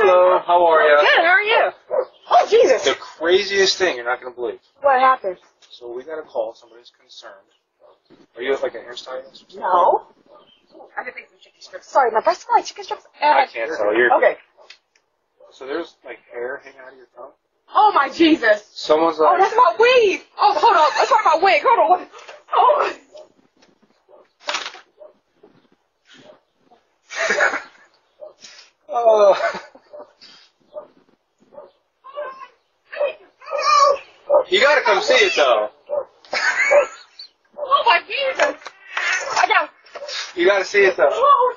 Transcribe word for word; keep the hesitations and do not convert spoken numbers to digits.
Hello, how are you? Good, how are you? Oh, Jesus. The craziest thing you're not going to believe. What happened? So we got a call, somebody's concerned. Are you like a hairstylist? No. I can take some chicken strips. Sorry, my breast smell like chicken strips. I can't tell. You're Okay. So there's like hair hanging out of your tongue? Oh, my Jesus. Someone's like... Oh, that's my wig. Oh, hold on. That's not my wig. Hold on. Oh. Oh. You gotta come see it though. Oh, my Jesus. I got... You gotta see it though. Oh,